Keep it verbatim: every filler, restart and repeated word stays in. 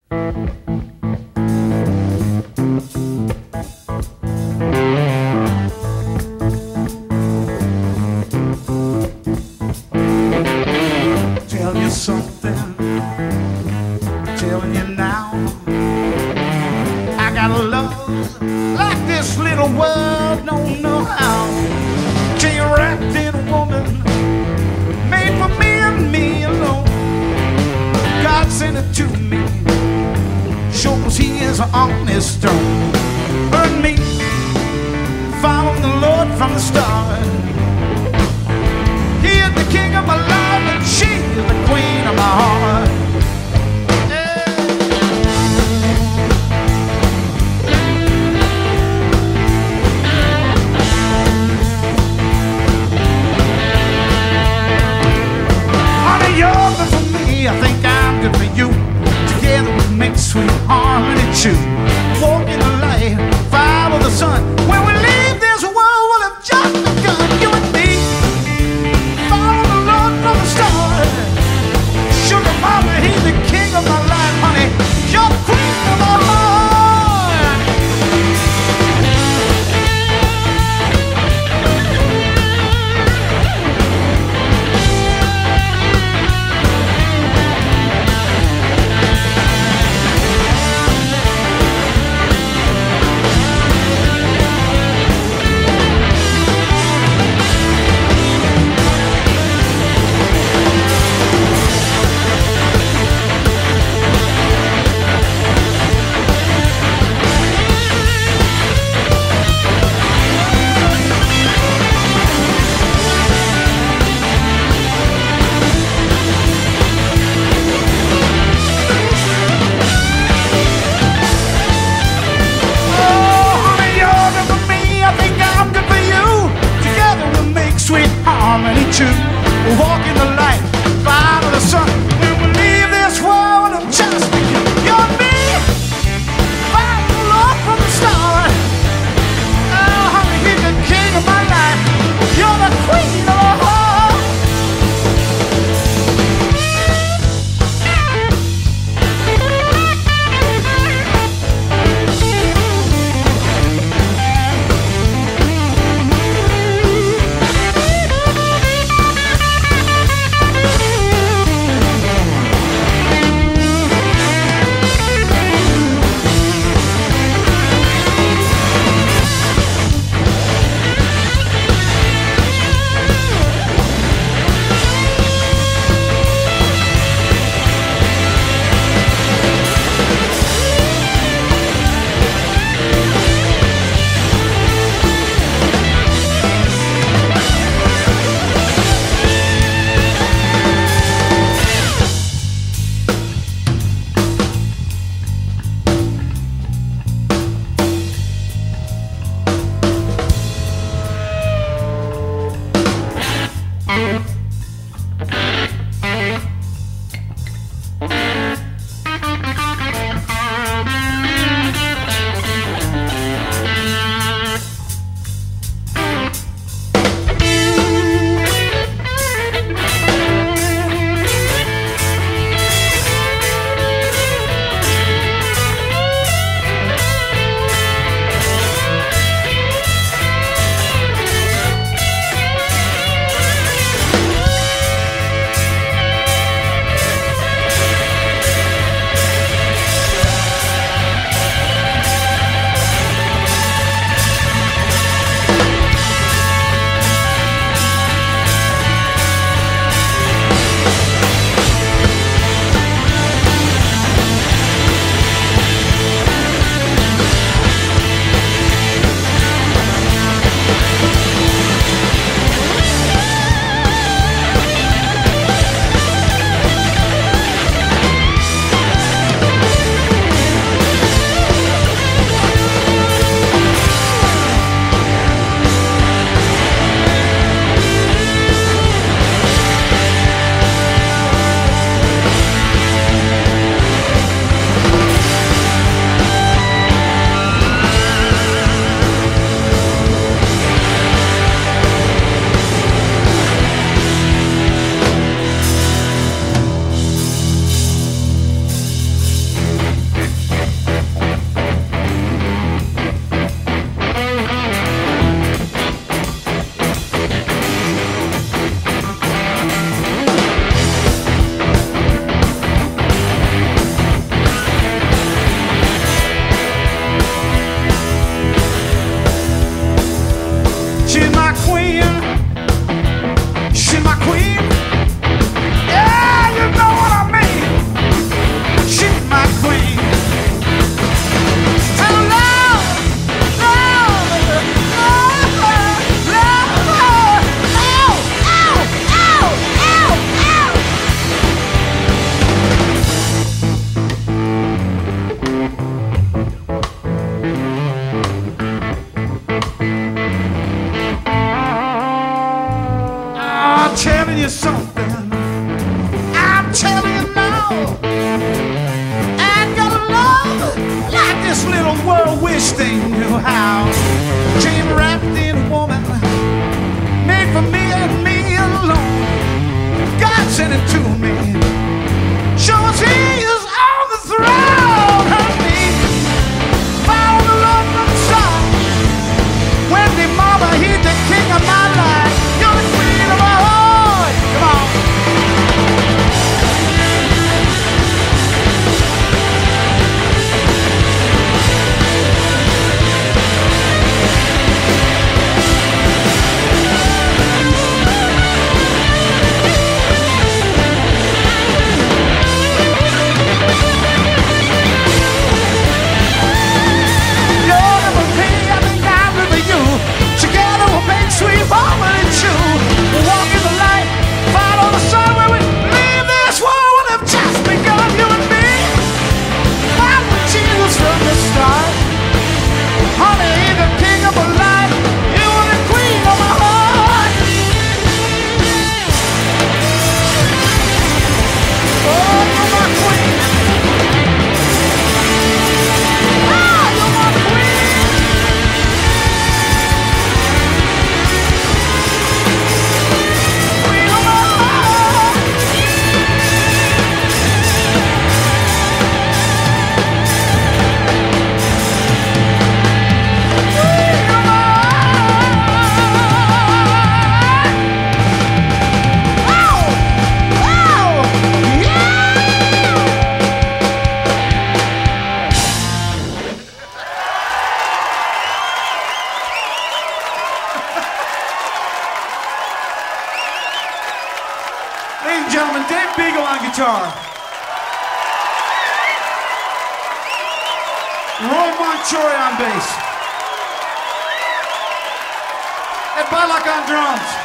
Tell you something, telling you now, I got a love like this little world don't know how. Till you wrapped in a woman, made for me and me alone. God sent it to me, shows he is on his throne. Burn me, following the Lord from the start. He is the king of my life and she is the queen of my heart. You're good for me, I think I'm good for you. Together we make sweet harmony too. Walk in the light, follow the sun. When we leave this world, we'll have just begun. You and me, follow the Lord from the start. Sugar mama, he's the king of my life, honey. You're the queen of my heart. Walk in the light, follow the sun. When we leave this world, I'm just thinking, you and me, follow the Lord from the start. Oh, honey, he's the king of my life. You're the queen of my heart. this little world, wish they knew how. Dream wrapped in a woman, made for me and me alone. God sent it to me, shows he is on the throne. Honey, found the love from the sun. When the mama, he's the king of my life. You're the queen of my heart. Come on. Sweet home and chew. Walk in the light, follow the sun. Where we leave this world would have just begun. You and me, I'm with Jesus from the start. Honey, the king of my life. You are the queen of my heart. Oh, you're my queen. Ah, you're my queen. Ladies and gentlemen, Dave Beagle on guitar. Roy Montori on bass. Ed Balak on drums.